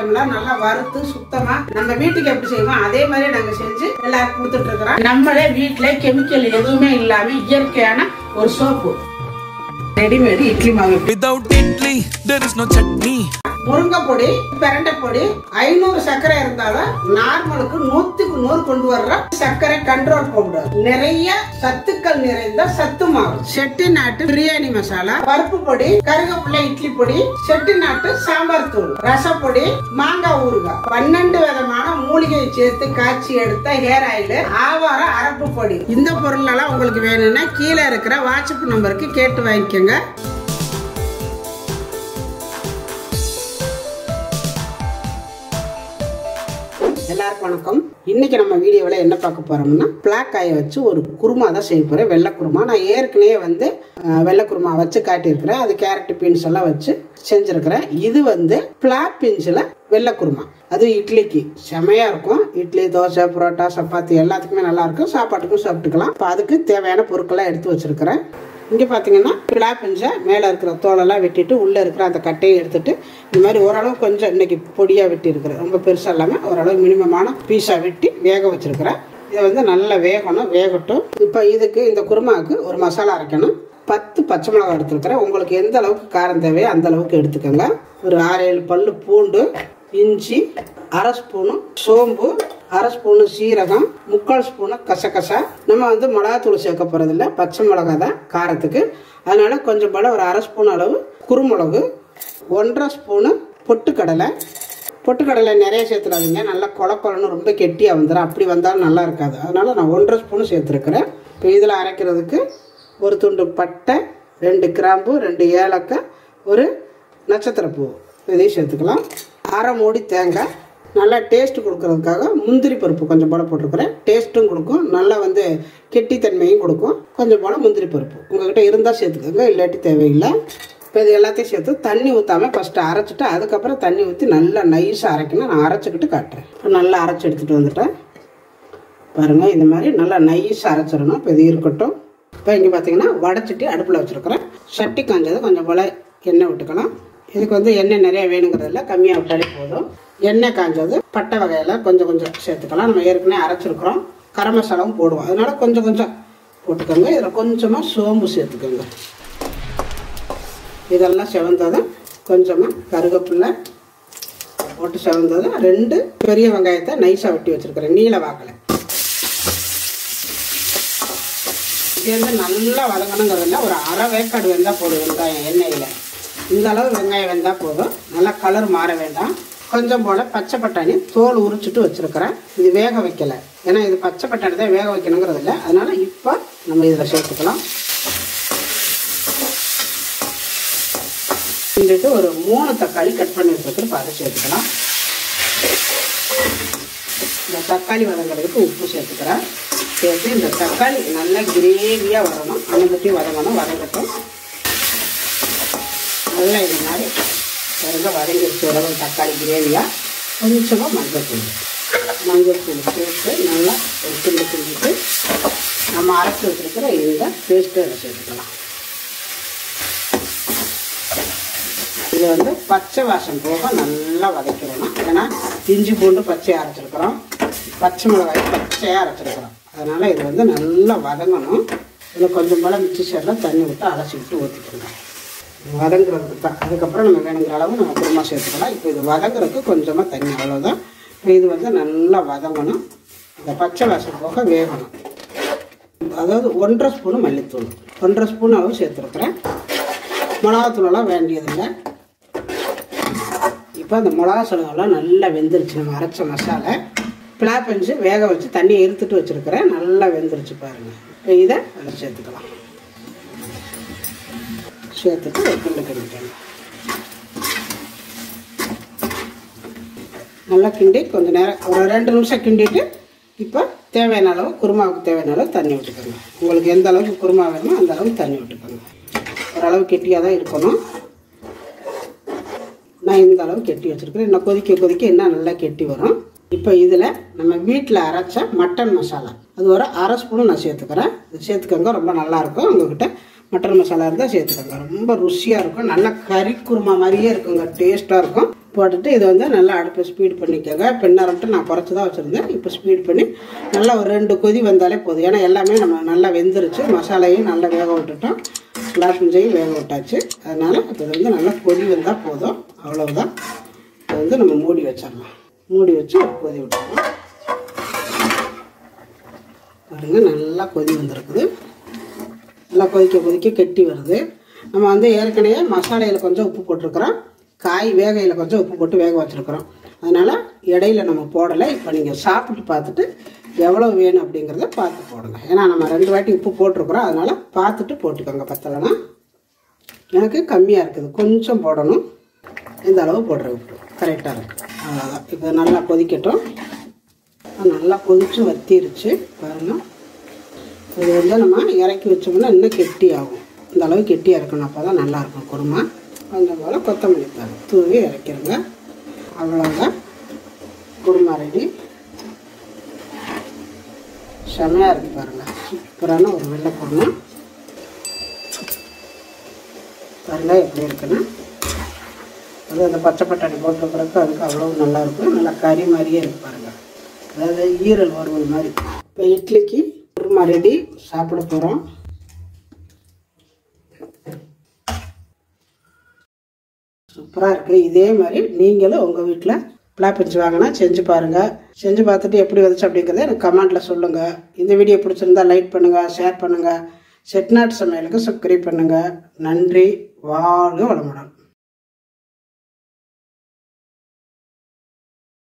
ஐட்டம்லாம் நல்லா வறுத்து சுத்தமா நம்ம வீட்டுக்கு எப்படி செய்வோம் அதே மாதிரி நாங்க செஞ்சு எல்லாருக்கும் கொடுத்துட்டு இருக்கிறோம். நம்மளே வீட்டுல கெமிக்கல் எதுவுமே இல்லாம இயற்கையான ஒரு சோப்பு. ரெடிமேட் இட்லி மாவு. Without idli, there is no chutney. முருங்கை பொடி, பிரண்டை பொடி, 500 சர்க்கரை இருந்தாலும் நார்மலுக்கு 100க்கு 100 கொண்டு வர்ற சர்க்கரை கண்ட்ரோல் பவுடர், நிறைய சத்துக்கள் நிறைந்த சத்து மாவு, செட்டிநாட்டு பிரியாணி மசாலா, பருப்பு பொடி, கருவேப்பிலை இட்லி பொடி, செட்டிநாட்டு சாம்பார் தூள், ரசப்பொடி, மாங்காய் ஊறுகாய், 12 விதமான மூலிகையை சேர்த்து காய்ச்சி எடுத்த ஹேர் ஆயில், ஆவார அரப்பு பொடி. இந்த பொருள் எல்லாம் உங்களுக்கு வேணும்னா கீழே இருக்கிற வாட்ஸ்அப் நம்பருக்கு கேட்டு வாங்கிக்கோங்க. எல்லாருக்கும் வணக்கம். இன்னைக்கு நம்ம வீடியோவில் என்ன பார்க்க போறோம்னா பிளாக் காயை வச்சு ஒரு குருமா தான் செய்ய போறேன். வெள்ளை குருமா. நான் ஏற்கனவே வெள்ளை குருமா வச்சு காட்டியிருக்கிறேன். அது கேரட் பீன்ஸ் எல்லாம் வச்சு செஞ்சிருக்கிறேன். இது பிளாக் பீன்ஸ்ல வெள்ளை குருமா. அது இட்லிக்கு செமையா இருக்கும். இட்லி, தோசை, புரோட்டா, சப்பாத்தி எல்லாத்துக்குமே நல்லா இருக்கும். சாப்பாட்டுக்கும் சாப்பிட்டுக்கலாம். இப்போ அதுக்கு தேவையான பொருட்கள்லாம் எடுத்து வச்சிருக்கிறேன். இங்கே பார்த்தீங்கன்னா பிளாக் பீன்ஸை மேலே இருக்கிற தோலெல்லாம் வெட்டிட்டு உள்ளே இருக்கிற அந்த கட்டையை எடுத்துட்டு இந்த மாதிரி ஓரளவு கொஞ்சம் இன்னைக்கு பொடியாக வெட்டி இருக்கிறேன். ரொம்ப பெருசாக இல்லாமல் ஓரளவு மினிமமான பீஸாக வெட்டி வேக வச்சிருக்கிறேன். இதை நல்லா வேகட்டும். இப்போ இதுக்கு இந்த குருமாவுக்கு ஒரு மசாலா அரைக்கணும். 10 பச்சை மிளகாய் எடுத்துருக்கிறேன். உங்களுக்கு எந்த அளவுக்கு காரம் தேவையோ அந்த அளவுக்கு எடுத்துக்கோங்க. ஒரு 6-7 பல்லு பூண்டு, இஞ்சி, 1/2 ஸ்பூனு சோம்பு, 1/2 ஸ்பூனு சீரகம், 3/4 ஸ்பூனு கசகசா. நம்ம மிளகாத்தூள் சேர்க்க போறதில்ல, பச்சை மிளகா தான் காரத்துக்கு. அதனால கொஞ்சம் போல ஒரு 1/2 ஸ்பூன் அளவு குருமிளகு, 1/2 ஸ்பூனு பொட்டுக்கடலை நிறைய சேர்த்துடாதீங்க. நல்லா கொலன்னு ரொம்ப கெட்டியாக வந்துடும். அப்படி வந்தாலும் நல்லா இருக்காது. அதனால நான் 1/2 ஸ்பூனு சேர்த்துருக்கிறேன். இப்போ இதில் அரைக்கிறதுக்கு ஒரு துண்டு பட்டை, 2 கிராம்பு, 2 ஏலக்காய், ஒரு நட்சத்திரப்பூ இதையும் சேர்த்துக்கலாம். 1/2 மூடி தேங்காய். நல்லா டேஸ்ட் கொடுக்கறதுக்காக முந்திரி பருப்பு கொஞ்சம் போல போட்டிருக்கிறேன். டேஸ்ட்டும் கொடுக்கும், நல்லா கெட்டித்தன்மையும் கொடுக்கும். கொஞ்சம் போல முந்திரி பருப்பு உங்ககிட்ட இருந்தால் சேர்த்துக்கோங்க, இல்லாட்டி தேவையில்லை. இப்போ இது எல்லாத்தையும் சேர்த்து தண்ணி ஊற்றாமல் ஃபஸ்ட்டு அரைச்சிட்டு அதுக்கப்புறம் தண்ணி ஊற்றி நல்லா நைஸாக அரைக்கணும். நான் அரைச்சிக்கிட்டு காட்டுறேன். இப்போ நல்லா அரைச்சி எடுத்துகிட்டு வந்துட்டேன். பாருங்கள், இந்த மாதிரி நல்லா நைஸாக அரைச்சிடணும். இப்போ இது இருக்கட்டும். இப்போ இங்கே பார்த்தீங்கன்னா வடைச்சட்டி அடுப்பில் வச்சுருக்கிறேன். சட்டி காஞ்சது கொஞ்சம் போல் எண்ணெய் விட்டுக்கலாம். இதுக்கு எண்ணெய் நிறைய வேணுங்கிறதில்ல, கம்மியாக விட்டாலே போதும். எண்ணெய் காஞ்சது பட்டை வகையில் கொஞ்சம் சேர்த்துக்கலாம். நம்ம ஏற்கனவே அரைச்சிருக்கிறோம். கரம் மசாலாவும் போடுவோம், அதனால கொஞ்சம் போட்டுக்கோங்க. இதில் கொஞ்சமாக சோம்பு சேர்த்துக்கோங்க. இதெல்லாம் செவந்ததும் கொஞ்சமாக கருவேப்பிலை போட்டு செவந்ததும் 2 பெரிய வெங்காயத்தை நைஸாக வெட்டி வச்சுருக்கிறேன், நீல வாக்கில். இது நல்லா வதங்கணுங்கிறதுல ஒரு 1/2 வேக்காடு வெந்தால் போதும். வெங்காயம் எண்ணெயில் இந்த அளவு வெங்காயம் வெந்தால் போதும். நல்லா கலர் மாற வேண்டாம். கொஞ்சம் போல் பச்சை பட்டாணி தோல் உரிச்சிட்டு வச்சுருக்கிறேன். இது வேக வைக்கலை, ஏன்னா இது பச்சை பட்டாணி தான் வேக வைக்கணுங்கிறது இல்லை. அதனால் இப்போ நம்ம இதில் சேர்த்துக்கலாம். செஞ்சுட்டு ஒரு 3 தக்காளி கட் பண்ணி வச்சுருக்கிறப்ப அதை சேர்த்துக்கலாம். இந்த தக்காளி வதங்கிறதுக்கு உப்பு சேர்த்துக்கிறேன். சேர்த்து இந்த தக்காளி நல்லா கிரேவியாக வரணும். அந்த பற்றி வதங்கட்டும். நல்லா இது மாதிரி வதங்கிடுச்சு உடம்பு தக்காளி கிரேவியாக. கொஞ்சமாக மஞ்சள் தூள் சேர்த்து நல்லா ஒரு கிண்டிட்டு நம்ம அரைச்சி வச்சுருக்கிற இந்த பேஸ்ட்டை அதை சேர்த்துக்கலாம். இது பச்சை வாசம் போக நல்லா வதக்கிடணும். ஏன்னா இஞ்சி பூண்டு பச்சையாக அரைச்சிருக்கிறோம், பச்சை மிளகாய் பச்சையாக அரைச்சிருக்கிறோம். அதனால் இது நல்லா வதங்கணும். இதில் கொஞ்சம் போல் மிக்சி சேரில் தண்ணி விட்டு அரைச்சிக்கிட்டு ஊற்றிக்கணும். வதங்குறதுக்கு தான். அதுக்கப்புறம் நம்ம வேணுங்கிற அளவு நம்ம குருமா சேர்த்துக்கலாம். இப்போ இது வதங்குறதுக்கு கொஞ்சமாக தண்ணி, அவ்வளோதான். இப்போ இது நல்லா வதங்கணும். இந்த பச்சை வாசம் போக வேகணும். அதாவது 1/2 ஸ்பூனு மல்லித்தூள், 1/2 ஸ்பூன் அளவு சேர்த்துருக்குறேன். மிளகாத்தூளெல்லாம் வேண்டியதில்லை. இப்போ அந்த மிளகா சோளம்லாம் நல்லா வெந்துருச்சு. நம்ம அரைச்ச மசாலா பிளாக் பீன்ஸு வேக வச்சு தண்ணியை எடுத்துட்டு வச்சுருக்கிறேன். நல்லா வெந்துருச்சு பாருங்கள். இப்போ இதை அதில் சேர்த்துக்கலாம். சேர்த்துட்டு கிண்டிக்கணும். நல்லா கிண்டி கொஞ்சம் நேரம் ஒரு 2 நிமிஷம் கிண்டிட்டு இப்போ தேவையான அளவு குருமாவுக்கு தேவையான அளவு தண்ணி விட்டுக்கோங்க. உங்களுக்கு எந்த அளவுக்கு குருமா வேணுமோ அந்த அளவுக்கு தண்ணி விட்டுக்கோங்க. ஓரளவு கெட்டியாக தான் இருக்கணும். நான் இந்த அளவு கெட்டி வச்சுருக்கிறேன். இன்னும் கொதிக்க இன்னும் நல்லா கெட்டி வரும். இப்போ இதில் நம்ம வீட்டில் அரைச்ச மட்டன் மசாலா அது ஒரு 1/2 ஸ்பூன் நான் சேர்த்துக்கிறேன். இது சேர்த்துக்கோங்க, ரொம்ப நல்லாயிருக்கும். உங்கள்கிட்ட மட்டன் மசாலா இருந்தால் சேர்த்துக்கோங்க. ரொம்ப ருசியாக இருக்கும். நல்லா கறி குருமா மாதிரியே இருக்குங்க, டேஸ்ட்டாக இருக்கும். போட்டுட்டு இதை வந்து நல்லா அடுப்பை ஸ்பீட் பண்ணிக்கோங்க. பின்னரம்ட்டு நான் குறைச்சி தான் வச்சுருந்தேன். இப்போ ஸ்பீட் பண்ணி நல்லா ஒரு 2 கொதி வந்தாலே போதும். ஏன்னா எல்லாமே நம்ம நல்லா வெந்துருச்சு, மசாலையும் நல்லா வேக விட்டுட்டோம், பிளாக் பிஞ்சையும் வேக விட்டாச்சு. அதனால் இப்போ இது வந்து நல்லா கொதி வந்தால் போதும், அவ்வளவுதான். இப்போ வந்து நம்ம மூடி வச்சிடலாம். மூடி வச்சு ஒரு கொதி விட்டுருவோம். பாருங்கள், நல்லா கொதி வந்திருக்குது. நல்லா கொதிக்க கெட்டி வருது. நம்ம வந்து ஏற்கனவே மசாலையில் கொஞ்சம் உப்பு போட்டிருக்கிறோம், காய் வேகையில் கொஞ்சம் உப்பு போட்டு வேக வச்சுருக்குறோம். அதனால் இடையில நம்ம போடலை. இப்போ நீங்கள் சாப்பிட்டு பார்த்துட்டு எவ்வளோ வேணும் அப்படிங்கிறத பார்த்து போடுங்க. ஏன்னா நம்ம 2 வாட்டி உப்பு போட்டிருக்குறோம், அதனால் பார்த்துட்டு போட்டுக்கோங்க. பத்தலைன்னா எனக்கு கம்மியாக இருக்குது, கொஞ்சம் போடணும். இந்த அளவு போடுற உப்பு கரெக்டாக இருக்குது, அவ்வளோதான். இப்போ நல்லா கொதிக்கட்டும். நல்லா கொதித்து வத்திருச்சு பாருங்கள். இது வந்து நம்ம இறக்கி வச்சோம்னா இன்னும் கெட்டி ஆகும். இந்த அளவு கெட்டியாக இருக்கணும், அப்போ தான் நல்லாயிருக்கும் குருமா. கொஞ்சம் போல் கொத்தமல்லி தழை தூவி இறக்கிடுங்க. அவ்வளோதான், குருமா ரெடி. செமையாக இருக்குது பாருங்கள், சூப்பரான ஒரு வெள்ளை குருமா. பாருங்கள் எப்படி இருக்குன்னு. அது அந்த பச்சை பட்டாணி போட்டுக்கிறதுக்கு அதுக்கு அவ்வளோ நல்லாயிருக்கும். நல்லா கறி மாதிரியே இருக்குது பாருங்கள், அதாவது ஈரல் வறுவல் மாதிரி. இப்போ இட்லிக்கு குருமா ரெடி, சாப்பிட போகிறோம். சூப்பராக இருக்குது. இதே மாதிரி நீங்களும் உங்கள் வீட்டில் பிளாக் பிஞ்சு வாங்கினா செஞ்சு பாருங்கள். செஞ்சு பார்த்துட்டு எப்படி வந்துச்சு அப்படிங்கிறத எனக்கு கமெண்ட்டில் சொல்லுங்கள். இந்த வீடியோ பிடிச்சிருந்தா லைக் பண்ணுங்கள், ஷேர் பண்ணுங்கள். செட்டிநாட்டு சமையலுக்கு சப்ஸ்கிரைப் பண்ணுங்கள். நன்றி. வாழ்க வளமுடன்.